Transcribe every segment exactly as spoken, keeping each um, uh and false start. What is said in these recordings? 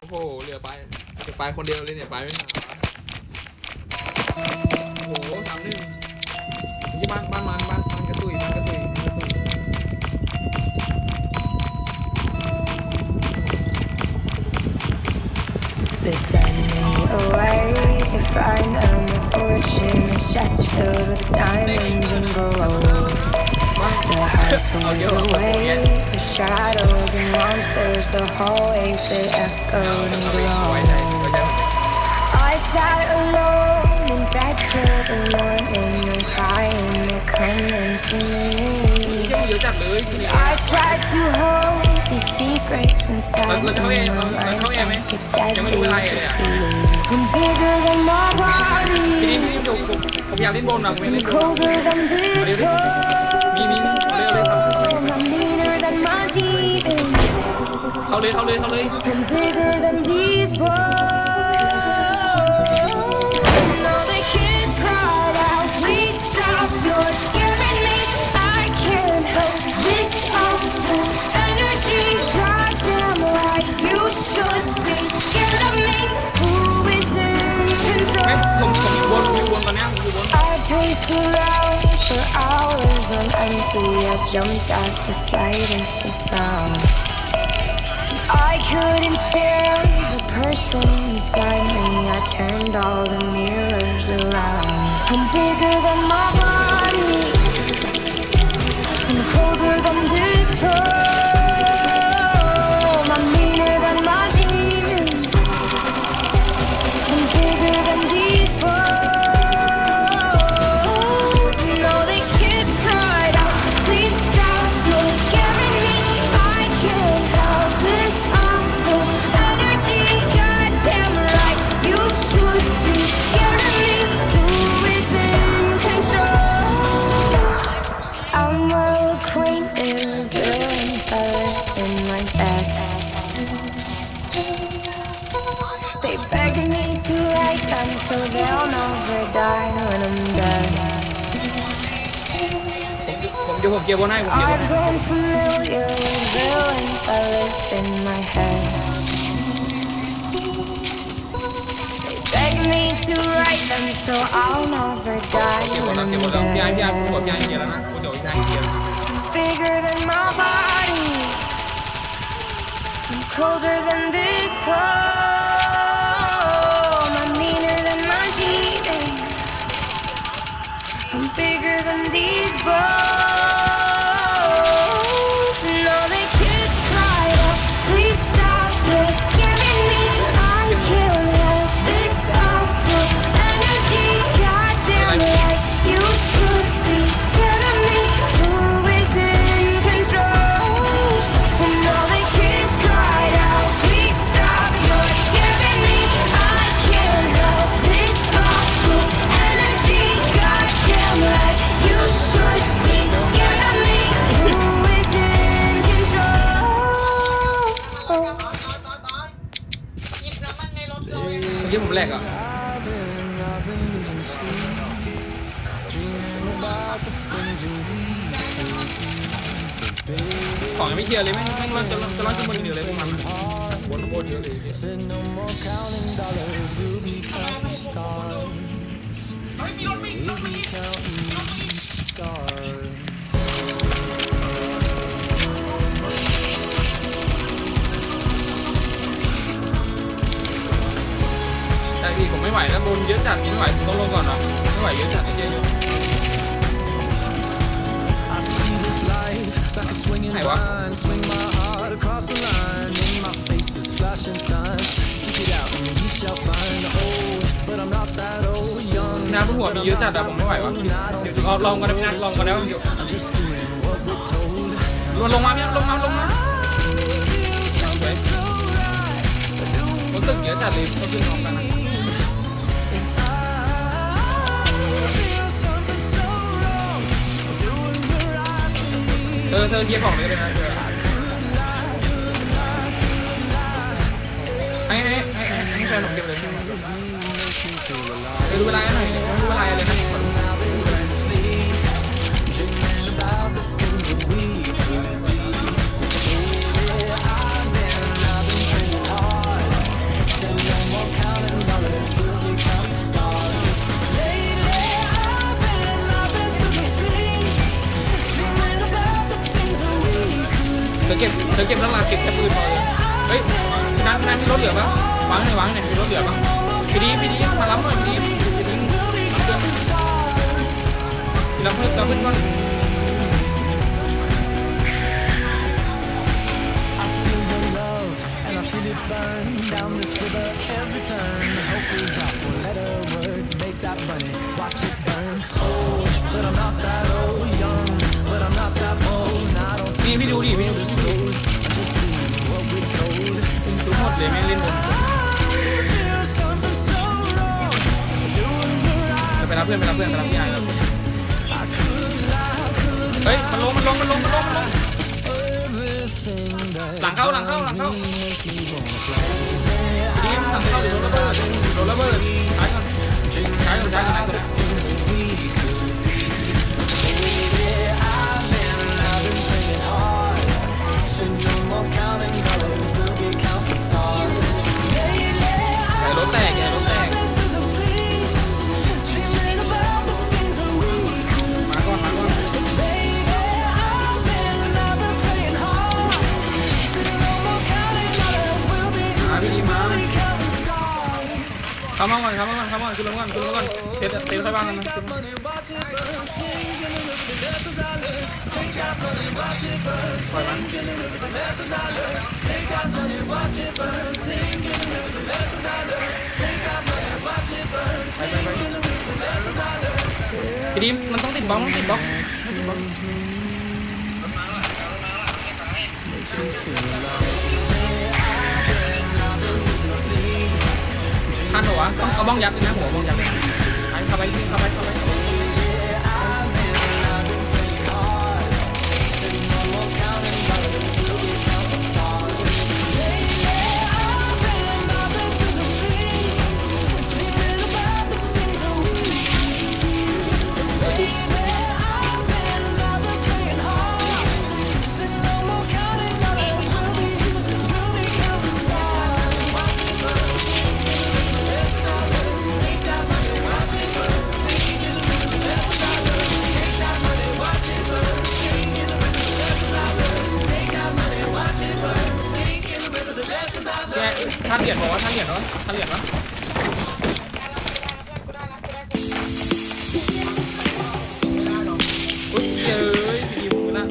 โอ้โหเหลือไปจะไปคนเดียวเลยเนี่ยไปไม่หาโอ้โหสามหนึ่งยี่บ้านบ้านมันบ้านมันกระตุยมันกระตุยกระตุย They send me away to find a fortune, a chest filled with diamonds and gold. The house was away for shadows and monsters, the hallways they echoed and glowed. I sat alone in bed till the morning, I'm crying, they're coming for me. I tried to hold these secrets inside me, my mind's like a deadly disease. I'm bigger than my body, I'm colder than this world, I'm meaner than my demons, I'm bigger than these bones. And all the kids cried out, please stop, you're scaring me, I can't help this awful energy. Goddamn right, you should be scared of me. Who is in control? I paced around for hours on empty, I jumped at the slightest of sounds. I couldn't stand the person inside me, I turned all the mirrors around. I'm bigger than my body, I'm colder than this home, I'm meaner than my demons, I'm bigger than these bones. And all the kids cried out, please stop, you're scaring me, I can't help this awful energy. Goddamn right, you should be scared of me. Who is in control? I'm well acquainted with villains I left in my bed. They beg me to write them so they'll never die when I'm dead. ผมเดี๋ยวผมเกียร์บนให้ผมเกียร์บน I've grown familiar with villains I live in my head. They beg me to write them so I'll never die when I'm dead. Bigger than my body, I'm colder than this home, I'm meaner than my demons, I'm bigger than these bones. And all the kids cried out, please stop, you're scaring me, I can't help this awful energy. Goddamn right, you should be scared of me. Who is in control? And all the kids cried out, please stop, you're scaring me, I can't help this awful energy. Goddamn right, you should be scared of me. Who is in control? เมื่อกี้ผมแหลกอ่ะของยังไม่เคลียร์เลยไม่ไม่ร้อนจะร้อนจะร้อนขึ้นบนเดียวเลยพวกมันบนบนเยอะเลยใช่พี่ผมไม่ไหวแล้วบนเยอะจัดไม่ไหวต้องลงก่อนเนาะไม่ไหวเยอะจัดเยอะอยู่ไหนวะน้ำบนหัวมีเยอะจัดอะผมไม่ไหววะเดี๋ยวลองลองกันนะลองกันแล้วเดี๋ยวลงมาเนี่ยลงมาลงมารู้สึกเยอะจัดเลยเขาขึ้นพร้อมกันนะเธอเธอเคลียร์ของเลยเลยนะเธอให้ให้ให้ให้แฟนผมเก็บเลยไปดูเวลาหน่อยดูเวลาเลยนะ เานนานมีรถเหลือปะวางไหนวางไหนมีรถเหลือปะพี่ดีพี่ดีมารับหน่อยพี่ดีพี่ดีรับเพื่อนรับเพื่อนก่อน Burn down this river every turn. Hope is off for letter word. Make that money, watch it burn. Old, but I'm not that old. Young, but I'm not that bold. I don't นี่พี่ดูดิพี่ดู just doing what we're told. ดูหมดเลยไม่เล่นบน Feel something so wrong. Doing the right. จะไปรับเพื่อนไปรับเพื่อนไปรับพี่ไอ้เฮ้ยมันลงมันลงมันลงมันลงมันลงหลังเข้าหลังเข้าหลังเข้าดีมสั่งเข้าหรือโดนระเบิดโดนระเบิดใช้ก่อนใช้ก่อนใช้ก่อนใช้ก่อนอย่ารถแตกอย่ารถแตกมาก่อนมาก่อนมาพี่ดีมาเข้ามาก่อนเข้ามาก่อนเข้ามาก่อนขึ้นรถก่อนขึ้นรถก่อนเตะเตะค่อยบ้างกันนะปล่อยมันไปไปไปพี่ดีมันต้องติดบล็อกต้องติดบล็อกทันเหรอวะต้องเอาบ้องยัดเลยนะหัวบ้องยัดเลยไปเข้าไปเข้าไปเข้าไปท่านเหรียญบอกว่าท่านเหรียญเนาะท่านเหรียญเนาะอุ้ยเอ้ยพี่ดีมือละ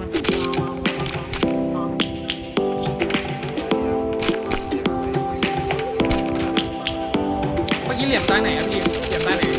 เมื่อกี้เหรียญใต้ไหนอะพี่เหรียญใต้ไหน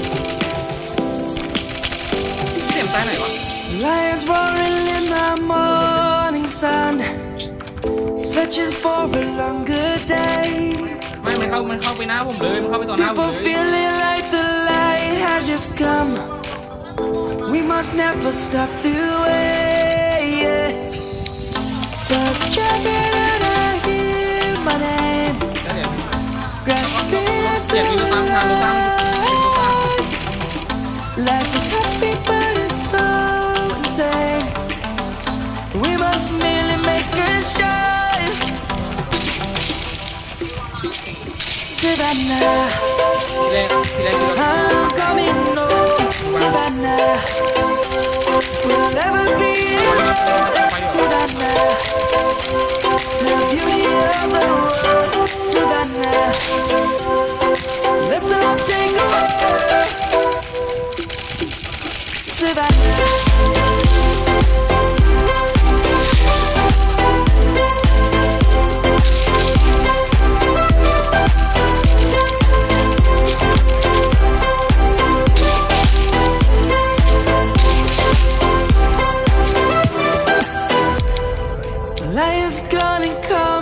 เหรียญใต้ไหนวะ Lions roaring in the morning sun, searching for a longer day. ไม่มันเข้ามันเข้าไปหน้าผมเลยมันเข้าไปต่อหน้าผม People เลย feeling like the light has just come. We must never stop the way. Yeah. Birds jumping and I hear my name, แล้วเหรียญ grasping เหรียญ into มีรถตามทางรถตาม life. Life is happy but it's so insane. We must merely make a start. Savannah, ทีแรกทีแรกที่เรา I'm coming home. Savannah, we'll never be alone. Savannah, the beauty of the world. Savannah, let's all take a walk. Savannah. Lion's gonna come.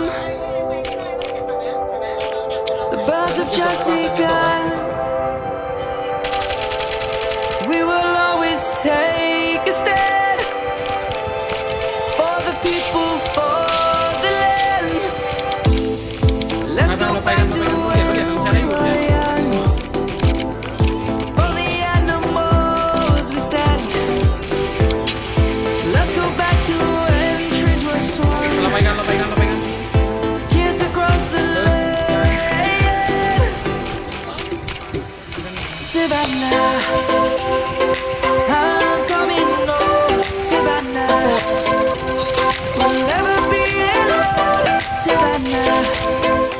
The birds have just begun. We will always take a stand for the people, for the land. Let's go back to where we were young. For the animals we stand. Let's go back to when trees were swung. เราไปกันเราไปกันเราไปกัน Kids across the land. Savannah, I'm coming home. Savannah, we'll never be alone. Savannah.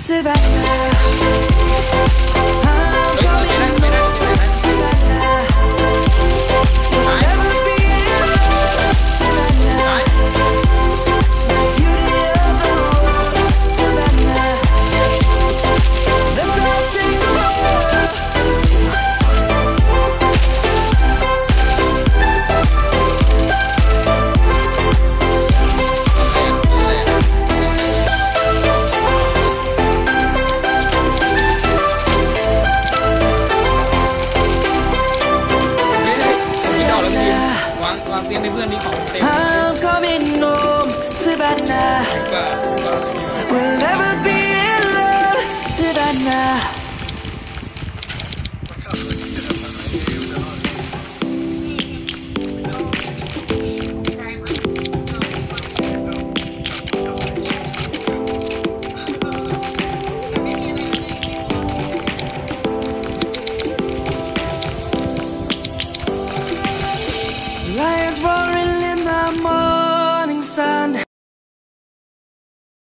Savannah. I'm เฮ้ยไม่ได้ coming ไม่ได้ home, ไม่ได้ Savannah. หาย Never be alone, Savannah. หาย Beauty of the world, Savannah. Let's all take a walk. Quán quán tiên với vườn điของเต็ม I'm coming home, Savannah. ก็ก็ We'll never be alone, Savannah. Lions roaring in the morning sun.